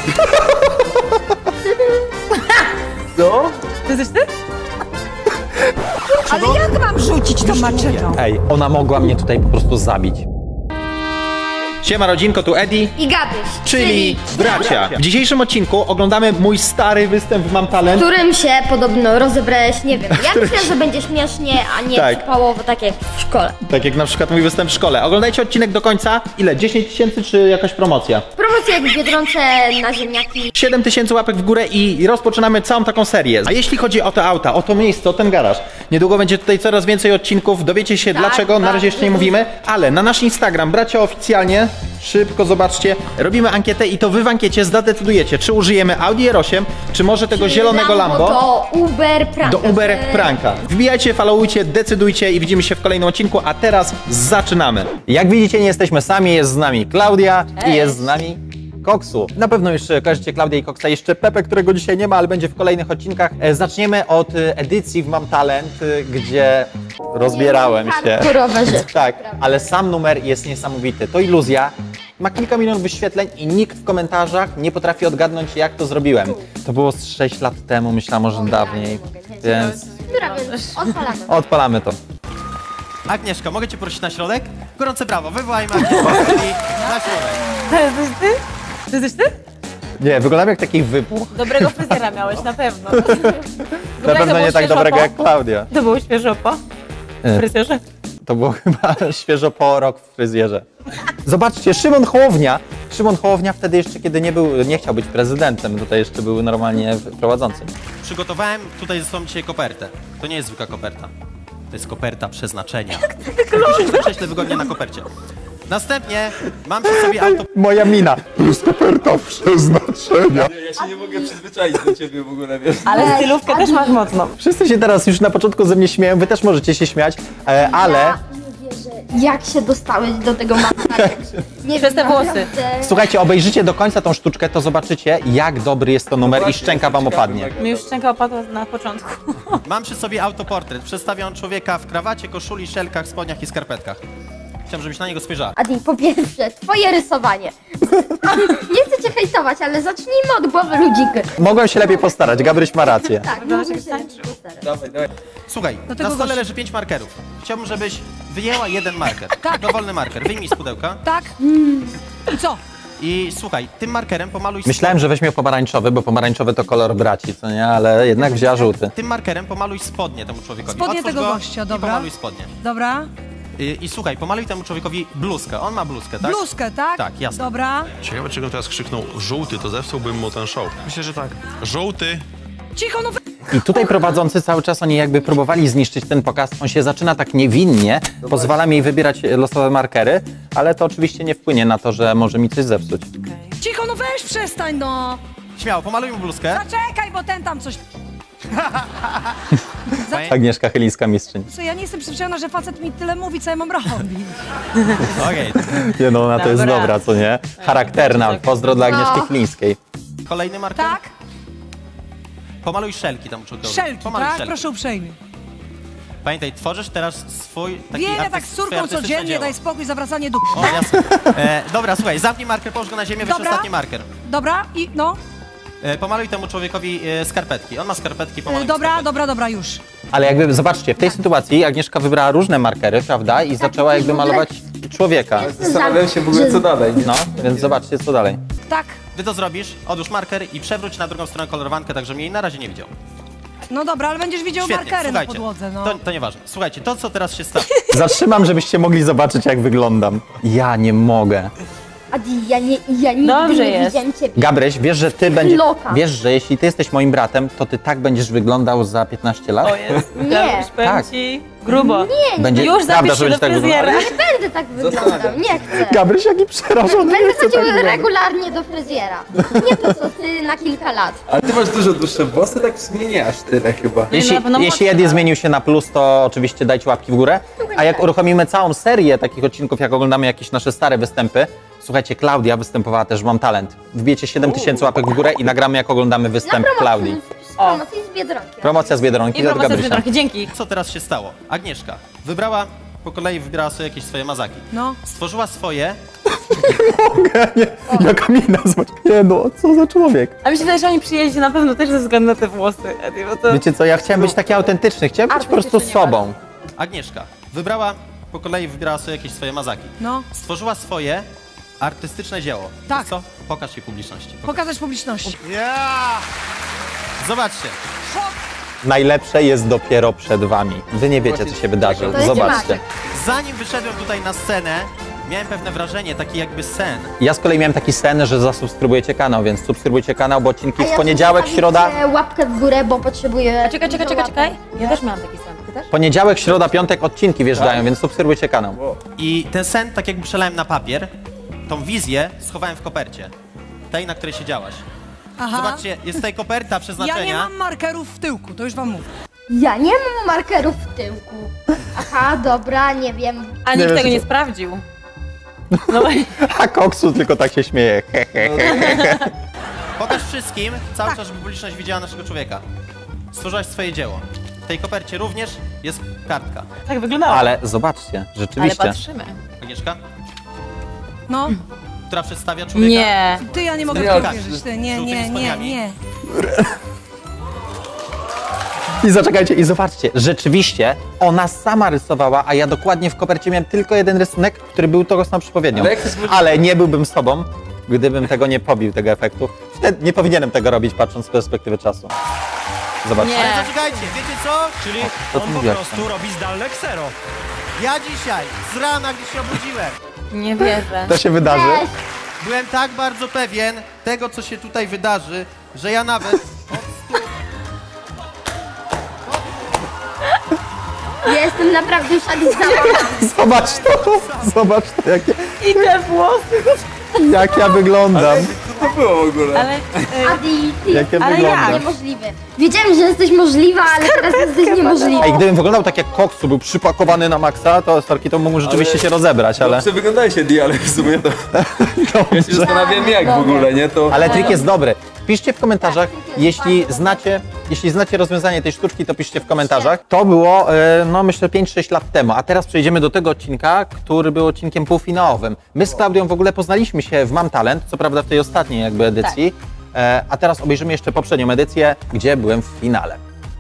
Co? To jesteś ty? Ale jak mam rzucić tą maczetą? Ej, ona mogła mnie tutaj po prostu zabić. Siema rodzinko, tu Eddie I Gabryś, czyli bracia. W dzisiejszym odcinku oglądamy mój stary występ w Mam Talent. którym się podobno rozebrałeś, nie wiem. Ja myślę, że będzie śmiesznie, a nie Tak. przypałowo, tak jak w szkole. Tak jak na przykład mój występ w szkole. Oglądajcie odcinek do końca. Ile? 10 tysięcy czy jakaś promocja? Promocja jak w Biedronce na ziemniaki. 7 tysięcy łapek w górę i rozpoczynamy całą taką serię. A jeśli chodzi o te auta, o to miejsce, o ten garaż, niedługo będzie tutaj coraz więcej odcinków, dowiecie się dlaczego, na razie jeszcze nie mówimy, ale na nasz Instagram, bracia oficjalnie, szybko zobaczcie, robimy ankietę i to wy w ankiecie zdecydujecie, czy użyjemy Audi R8, czy może tego zielonego Lambo Do Uber Pranka. do Uber Pranka. Wbijajcie, followujcie, decydujcie i widzimy się w kolejnym odcinku, a teraz zaczynamy. Jak widzicie, nie jesteśmy sami, jest z nami Klaudia i jest z nami Koksu. Na pewno już kojarzycie Klaudię i Koksa, jeszcze Pepe, którego dzisiaj nie ma, ale będzie w kolejnych odcinkach. Zaczniemy od edycji w Mam Talent, gdzie rozbierałem się. Tak, ale sam numer jest niesamowity. To iluzja. Ma kilka milionów wyświetleń i nikt w komentarzach nie potrafi odgadnąć, jak to zrobiłem. To było z 6 lat temu, myślę, może dawniej, więc Która, więc odpalamy. odpalamy to. Agnieszka, mogę cię prosić na środek? Gorące brawo, wywołajmy Agnieszkę na środek. To jesteś ty? To jesteś ty? Nie, wyglądam jak taki wybuch. Dobrego fryzjera miałeś, na pewno. Na pewno nie tak dobrego jak Klaudia. To było świeżo po fryzjerze? To było chyba świeżo po rok w fryzjerze. Zobaczcie, Szymon Hołownia. Szymon Hołownia wtedy jeszcze, kiedy nie chciał być prezydentem, tutaj jeszcze był normalnie prowadzącym. Przygotowałem tutaj ze sobą dzisiaj kopertę. To nie jest zwykła koperta. To jest koperta przeznaczenia. Usiądź na krześle wygodnie na kopercie. Następnie mam przy sobie auto... Moja mina. To jest koperta przeznaczenia. Ja się nie mogę przyzwyczaić do ciebie w ogóle, wiesz. Ale stylówkę też masz mocną. Wszyscy się teraz już na początku ze mnie śmieją, wy też możecie się śmiać, ale... Ja nie wierzę, jak się dostałeś do tego mapy. Nie Przez te włosy. naprawdę. Słuchajcie, obejrzycie do końca tą sztuczkę, to zobaczycie, jak dobry jest to numer i szczęka wam opadnie. Mi już szczęka opadła na początku. Mam przy sobie autoportret. Przedstawiam człowieka w krawacie, koszuli, szelkach, spodniach i skarpetkach. Chciałem, żebyś na niego spojrzała. Adi, po pierwsze, twoje rysowanie. Nie chcę cię hejtować, ale zacznijmy od głowy ludzika. Mogłem się lepiej postarać, Gabryś ma rację. Tak, Wyglądasz mogę jak się tańczył. postarać. Dawaj, dawaj. Słuchaj, tego na stole gościa. leży 5 markerów. Chciałbym, żebyś wyjęła jeden marker. Dowolny marker. Wyjmij z pudełka. Tak? I co? I słuchaj, tym markerem pomaluj... Myślałem, że weźmie pomarańczowy, bo pomarańczowy to kolor braci, co nie? Ale jednak wzięła żółty. Tym markerem pomaluj spodnie temu człowiekowi. Spodnie Otwórz tego go gościa, i dobra. pomaluj spodnie. Dobra. I słuchaj, pomaluj temu człowiekowi bluzkę. On ma bluzkę, tak? Bluzkę, tak? Tak, jasne. Dobra. Ciekawe, czego teraz krzyknął żółty, to zepsułbym mu ten show. Myślę, że tak. Żółty! Cicho, no I tutaj prowadzący cały czas, oni jakby próbowali zniszczyć ten pokaz. On się zaczyna tak niewinnie, pozwala mi wybierać losowe markery, ale to oczywiście nie wpłynie na to, że może mi coś zepsuć. Cicho, no weź przestań, no. Śmiało, pomaluj mu bluzkę. Zaczekaj, bo ten tam coś... Agnieszka Chylińska, mistrzyni. Co, ja nie jestem przyzwyczajona, że facet mi tyle mówi, co ja mam robić. Okej. Nie no, ona to jest Dobra. dobra, co nie? Charakterna, pozdro dla Agnieszki Chylińskiej. Kolejny marker. Tak? Pomaluj szelki temu człowiekowi. Szelki, Pomaluj tak? szelki. Proszę uprzejmie. Pamiętaj, tworzysz teraz swój taki Wiem, ja tak z swoje córką artystyczne codziennie, dzieło. daj spokój, zawracanie dupy. O, jasne. Dobra, słuchaj, zamknij marker, połóż go na ziemię, weź Dobra. ostatni marker. Dobra, i no. Pomaluj temu człowiekowi skarpetki. On ma skarpetki, pomaluj mu Dobra, skarpetki. dobra, dobra, już. Ale jakby, zobaczcie, w tej sytuacji Agnieszka wybrała różne markery, prawda? I zaczęła jakby malować człowieka. Zastanawiam się w ogóle, co dalej. No, więc zobaczcie, co dalej. Tak. Gdy to zrobisz, odłóż marker i przewróć na drugą stronę kolorowankę, tak żebym jej na razie nie widział. No dobra, ale będziesz widział Świetnie, markery na słuchajcie, podłodze, no. to nieważne. Słuchajcie, to co teraz się stało. Zatrzymam, żebyście mogli zobaczyć, jak wyglądam. Ja nie mogę. Adi, ja nigdy Dobrze nie jest. widziałem ciebie. Gabryś, wiesz, że ty będziesz. Loka. Wiesz, że jeśli ty jesteś moim bratem, to ty tak będziesz wyglądał za 15 lat? O jest. Nie. Ja już powiem Tak. ci grubo. Będzie Już prawda, zapisz że się do będziesz tak wyglądał. fryzjera. Nie będę tak wyglądał, nie chcę. Gabryś, jaki przerażony. Będę chodził tak regularnie do fryzjera. Nie to co ty na kilka lat. Ale ty masz dużo dłuższe włosy, tak w sumie nie aż tyle chyba. Jeśli, na pewno jeśli mocno. Eddie zmienił się na plus, to oczywiście dajcie łapki w górę. A jak uruchomimy całą serię takich odcinków, jak oglądamy jakieś nasze stare występy, słuchajcie, Klaudia występowała też w Mam Talent. Wbijecie 7000 łapek w górę i nagramy, jak oglądamy występ Klaudii. Z promocji z Biedronki. Promocja z Biedronki I od promocja z Gabrysia. Biedronki, dzięki. Co teraz się stało? Agnieszka wybrała, po kolei wybierała sobie jakieś swoje mazaki. No. Stworzyła swoje Nie, jaka mina, zobacz. Nie no, co za człowiek. A mi się wydaje, że oni przyjeździ na pewno też ze względu na te włosy. Adi, bo to... Wiecie co, ja chciałem być taki autentyczny, chciałem być po prostu Artystycznie sobą. Agnieszka wybrała, po kolei wybierała sobie jakieś swoje mazaki. No. Stworzyła swoje artystyczne dzieło. Tak. Wiesz co? Pokaż je publiczności. Pokazać publiczności. Zobaczcie. Najlepsze jest dopiero przed wami. Wy nie wiecie, co się wydarzy. To jest Zobaczcie. magia. Zanim wyszedłem tutaj na scenę, miałem pewne wrażenie, taki jakby sen. Ja z kolei miałem taki sen, że zasubskrybujecie kanał, więc subskrybujcie kanał, bo odcinki A w ja poniedziałek, zostawicie środa... łapkę w górę, bo potrzebuję... Czekaj. Ja też miałam taki sen. Ty też? Poniedziałek, środa, piątek odcinki wjeżdżają, więc subskrybujcie kanał. I ten sen tak jakby przelałem na papier, tą wizję schowałem w kopercie. Tej, na której siedziałaś. Aha. Zobaczcie, jest tutaj koperta przeznaczenia. Ja nie mam markerów w tyłku, to już wam mówię. Ja nie mam markerów w tyłku. Aha, dobra, nie wiem. A Nie nikt wiem, tego czy nie to- sprawdził. No A Koksu tylko tak się śmieje. Pokaż wszystkim, cały czas, żeby publiczność widziała naszego człowieka. Stworzyłaś swoje dzieło. W tej kopercie również jest kartka. tak wyglądało. Ale zobaczcie, Ale rzeczywiście. patrzymy. Agnieszka, No, która przedstawia człowieka. Nie. ty, ja nie mogę w Ja- to wierzyć. Ty, nie, Z nie, żółtymi nie, spodniami. nie. I zaczekajcie, i zobaczcie, rzeczywiście ona sama rysowała, a ja dokładnie w kopercie miałem tylko jeden rysunek, który był to samą przepowiednią. Ale jak to jest możliwe? Ale nie byłbym sobą, gdybym tego nie pobił, tego efektu. Wtedy nie powinienem tego robić, patrząc z perspektywy czasu. Zobaczcie. Nie. Ale zaczekajcie, wiecie co? Czyli to ty on po mówiłaś prostu robi zdalne ksero. Ja dzisiaj, z rana, gdy się obudziłem, Nie wierzę. To się wydarzy. Cześć. byłem tak bardzo pewien tego, co się tutaj wydarzy, że ja nawet Jestem naprawdę szalizowała. Zobacz to, I te włosy. jak ja wyglądam. Co to było w ogóle? Ale... Adi, ty Jak ja Ale wyglądam. jak? niemożliwy. Wiedziałem, że jesteś możliwa, ale teraz jesteś niemożliwa. Ej, gdybym wyglądał tak jak Koksu, był przypakowany na maksa, to sorki, to mógł rzeczywiście się rozebrać, ale... Dobrze wyglądałeś, Eddie, ale w sumie to... Ja się zastanawiam jak w ogóle, nie? To... Ale trik jest dobry. Piszcie w komentarzach, jeśli znacie rozwiązanie tej sztuczki, to piszcie w komentarzach. To było, no myślę, 5-6 lat temu, a teraz przejdziemy do tego odcinka, który był odcinkiem półfinałowym. My z Klaudią w ogóle poznaliśmy się w Mam Talent, co prawda w tej ostatniej jakby edycji, a teraz obejrzymy jeszcze poprzednią edycję, gdzie byłem w finale.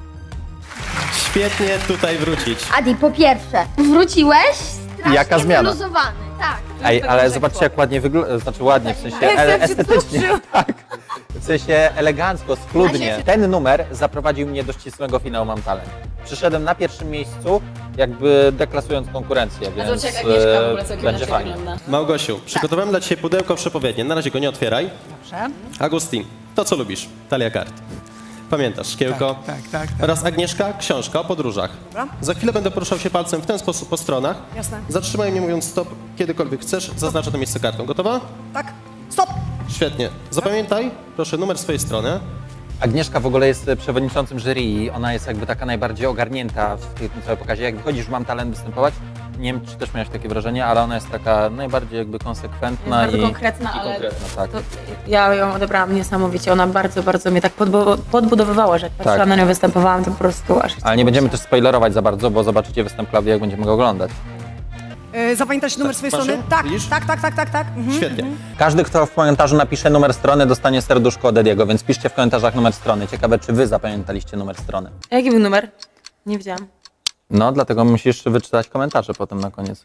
świetnie tutaj wrócić. Adi, po pierwsze, wróciłeś strasznie Jaka zmiana? wyluzowany. Tak. Ej, ale zobaczcie jak ładnie wygląda, znaczy ładnie, w sensie estetycznie, tak. W sensie elegancko, schludnie. Ten numer zaprowadził mnie do ścisłego finału Mam Talent. Przyszedłem na pierwszym miejscu, jakby deklasując konkurencję, więc będzie fajnie. Małgosiu, przygotowałem dla Ciebie pudełko przepowiednie. Na razie go nie otwieraj. Dobrze. Agustin, to co lubisz? Talia kart. Pamiętasz, szkiełko? Tak. Oraz Agnieszka, książka o podróżach. Dobra. Za chwilę będę poruszał się palcem w ten sposób po stronach. Jasne. Zatrzymaj mnie mówiąc stop, kiedykolwiek chcesz. Zaznaczę to miejsce kartką. Gotowa? Tak. Stop! Świetnie. Zapamiętaj, proszę, numer swojej strony. Agnieszka w ogóle jest przewodniczącym jury i ona jest jakby taka najbardziej ogarnięta w tym całym pokazie. Jak wychodzisz, Mam Talent występować, nie wiem, czy też miałeś takie wrażenie, ale ona jest taka najbardziej jakby konsekwentna Bardzo i konkretna, i ale konkretna, tak. to ja ją odebrałam niesamowicie. Ona bardzo, bardzo mnie tak podbudowywała, że jak patrzyłam na nią występowałam, to po prostu aż... Ale nie będziemy też spoilerować za bardzo, bo zobaczycie występ Klaudii, jak będziemy go oglądać. Zapamiętać numer swojej masz strony? ją? Tak, Widzisz? tak. Mhm. Świetnie. Każdy, kto w komentarzu napisze numer strony, dostanie serduszko od Ediego, więc piszcie w komentarzach numer strony. Ciekawe, czy wy zapamiętaliście numer strony. A jaki był numer? Nie wiedziałam. No, dlatego musisz wyczytać komentarze potem na koniec.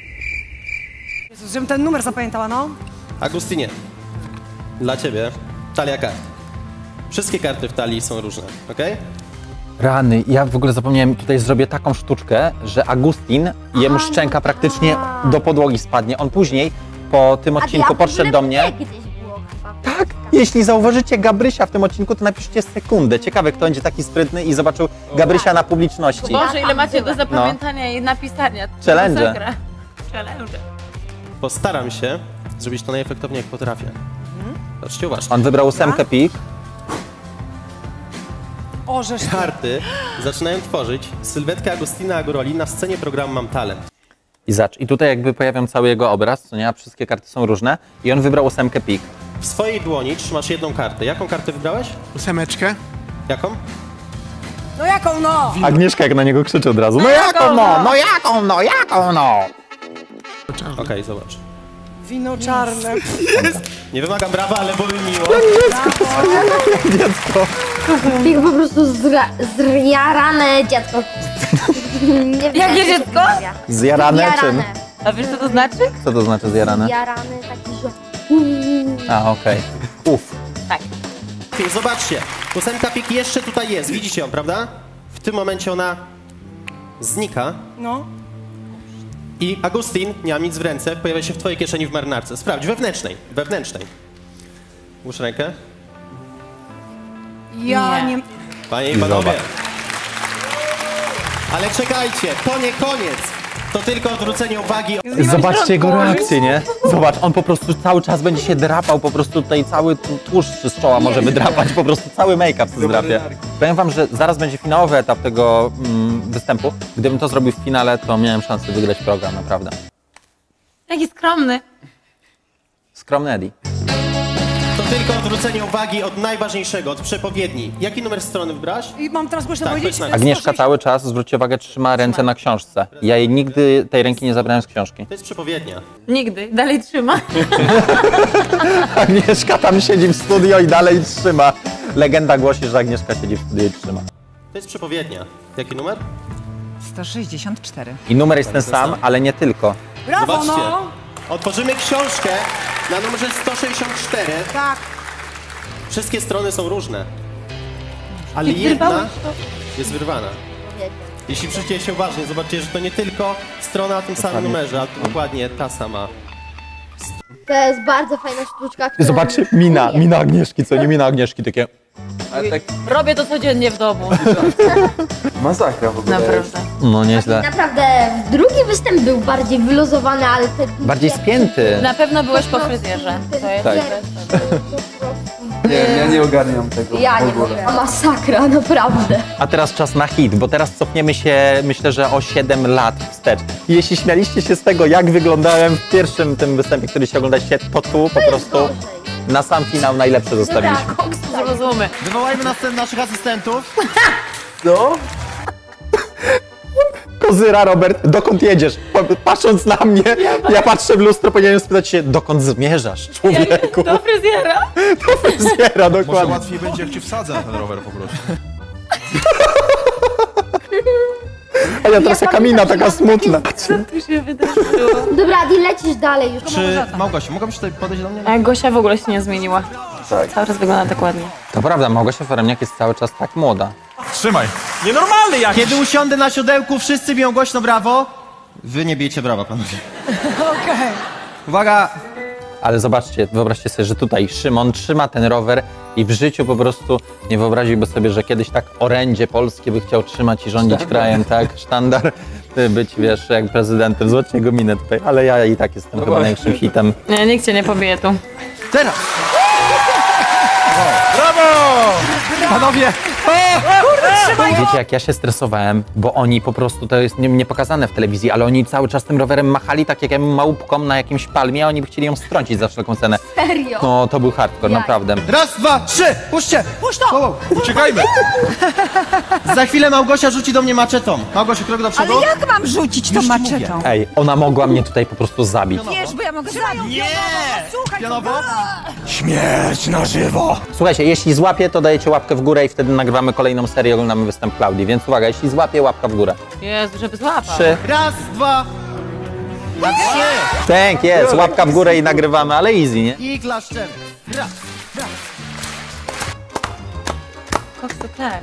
Jezus, żebym ten numer zapamiętała, no. Agustinie, dla Ciebie talia kart. Wszystkie karty w talii są różne, okej? Rany, ja w ogóle zapomniałem, tutaj zrobię taką sztuczkę, że Agustin, jemu szczęka praktycznie do podłogi spadnie. On później, po tym odcinku, podszedł do mnie. Gdzieś było chyba. Tak, jeśli zauważycie Gabrysia w tym odcinku, to napiszcie sekundę. Ciekawe, kto będzie taki sprytny i zobaczył Gabrysia na publiczności. Boże, ile macie do zapamiętania i napisania. Challenge. Masakra. Challenge. Postaram się zrobić to najefektowniej, jak potrafię. Patrzcie uważnie. On wybrał 8 pik. O, żeż ty. Karty zaczynają tworzyć sylwetkę Agustina Aguroli na scenie programu Mam Talent. I tutaj jakby pojawiam cały jego obraz, co nie? A wszystkie karty są różne. I on wybrał 8 pik. W swojej dłoni trzymasz jedną kartę. Jaką kartę wybrałeś? 8. Jaką? No jaką no? Agnieszka jak na niego krzyczy od razu. No jaką no? No jaką no? Jaką no? Okej, zobacz. Wino czarne. Nie wymagam brawa, ale byłoby miło. Dziecko. Ich po prostu zjarane dziecko. Nie wiem, Jakie dziecko? Zjarane czym? Zjarane. A wiesz co to znaczy? Co to znaczy zjarane? Zjarany taki, że... A, okej. Uf. Tak. Zobaczcie, 8 pik jeszcze tutaj jest, widzicie ją, prawda? W tym momencie ona znika No. i Agustin, nie mam nic w ręce, pojawia się w twojej kieszeni w marynarce. Sprawdź, wewnętrznej. Łóż rękę. Ja Nie. nie... Panie i I panowie. zobacz. Ale czekajcie, to nie koniec. To tylko odwrócenie uwagi. I zobaczcie jego reakcję, nie? Zobacz, on po prostu cały czas będzie się drapał, po prostu tutaj cały tłuszcz z czoła może wydrapać, po prostu cały make-up się zdrapie. Powiem wam, że zaraz będzie finałowy etap tego występu. Gdybym to zrobił w finale, to miałem szansę wygrać program, naprawdę. Jaki skromny. Skromny Eddie. To tylko odwrócenie uwagi od najważniejszego, od przepowiedni. Jaki numer strony wybrałaś? I mam teraz głośno Tak, powiedzieć... powiedz Agnieszka cały czas, zwróćcie uwagę, trzyma ręce na książce. Ja jej nigdy tej ręki nie zabrałem z książki. To jest przepowiednia. Nigdy. Dalej trzyma. Agnieszka tam siedzi w studio i dalej trzyma. Legenda głosi, że Agnieszka siedzi w studio i trzyma. To jest przepowiednia. Jaki numer? 164. I numer jest ten sam, ale nie tylko. Brawo, Zobaczcie. no! Otworzymy książkę na numerze 164. Tak. Wszystkie strony są różne. Ale jedna jest wyrwana. Jeśli przyjrzycie się uważnie, zobaczcie, że to nie tylko strona na tym samym numerze, ale to dokładnie ta sama. To jest bardzo fajna sztuczka, która... Zobaczcie, mina Agnieszki, co nie mina Agnieszki, takie... Ale tak Robię to codziennie w domu. masakra w ogóle. Naprawdę. No nieźle. Naprawdę, drugi występ był bardziej wyluzowany, ale te... Bardziej spięty. Na pewno byłeś po fryzjerze. To jest Tak. Nie, ja nie ogarniam tego Ja w nie ogóle. mogę. Masakra, naprawdę. A teraz czas na hit, bo teraz cofniemy się, myślę, że o 7 lat wstecz. I jeśli śmialiście się z tego, jak wyglądałem w pierwszym tym występie, który się oglądaliście, to tu po prostu na sam finał najlepsze zostawiliśmy. Koks zrozumy. Wywołajmy naszych asystentów. No? Kozyra, Robert, dokąd jedziesz? Patrząc na mnie, ja patrzę w lustro, powinienem spytać się, dokąd zmierzasz, człowieku? Do fryzjera. Do fryzjera, Może dokładnie. łatwiej będzie, jak ci wsadzę na ten rower po prostu. A ja teraz jaka mina, taka smutna. Co tu się wydarzyło? Dobra, Adi, lecisz dalej już. Czy Małgosiu, mogłabyś tutaj podejść do mnie? A Gosia w ogóle się nie zmieniła. Tak. Cały czas wygląda tak ładnie. To prawda, Małgosia Foremniak jest cały czas tak młoda. Trzymaj. Nienormalny jakiś! Kiedy usiądę na siodełku, wszyscy biją głośno brawo. Wy nie bijecie brawa, panowie. Okej. Uwaga! Ale zobaczcie, wyobraźcie sobie, że tutaj Szymon trzyma ten rower i w życiu po prostu nie wyobraziłby sobie, że kiedyś tak orędzie polskie by chciał trzymać i rządzić krajem, tak? Sztandar, być, wiesz, jak prezydentem. Zobaczcie jego minę tutaj, ale ja i tak jestem chyba właśnie. największym hitem. Nie, nikt cię nie pobije tu. Teraz! Brawo! Panowie! Wiecie, jak ja się stresowałem, bo oni po prostu, to jest nie pokazane w telewizji, ale oni cały czas tym rowerem machali tak jak małpką na jakimś palmie, a oni by chcieli ją strącić za wszelką cenę. Serio. No, to był hardcore, naprawdę. Raz, dwa, trzy! Puśćcie! Puść to! Uciekajmy! Za chwilę Małgosia rzuci do mnie maczetą. Małgosiu, krok do przodu. Ale jak mam rzucić tą maczetą? Ej, ona mogła mnie tutaj po prostu zabić. Wiesz, bo ja mogę zabić. Nie! Słuchaj, Pionowo? Śmierć na żywo! Słuchajcie, jeśli złapie, to dajecie łapkę w górę i wtedy nagrywamy kolejną serię, oglądamy występ Klaudii, więc uwaga, jeśli złapie, łapka w górę. Jezu, żeby złapał. 3. Raz, dwa, trzy! Tak jest, łapka w górę i nagrywamy, ale easy, nie? I klaszczemy. Raz. Koksu też.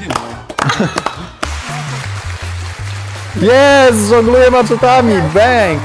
Jest, żongluję maczetami, bang!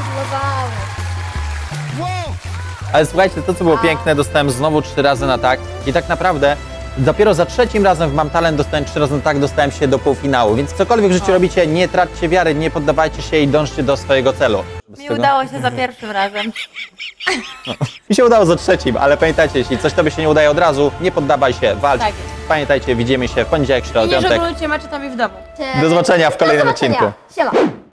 Ale słuchajcie, to co było piękne, dostałem znowu 3 razy na tak i tak naprawdę dopiero za 3. razem w Mam Talent dostałem 3 razy na tak, dostałem się do półfinału, więc cokolwiek w życiu robicie, nie traćcie wiary, nie poddawajcie się i dążcie do swojego celu. Mi udało się za pierwszym razem. Mi się udało za 3, ale pamiętajcie, jeśli coś tobie się nie udaje od razu, nie poddawaj się, walcz. Tak jest. Pamiętajcie, widzimy się w poniedziałek, środę, I nie piątek. żonglujcie maczetami w domu. Do zobaczenia w kolejnym Do zobaczenia. odcinku. Siema.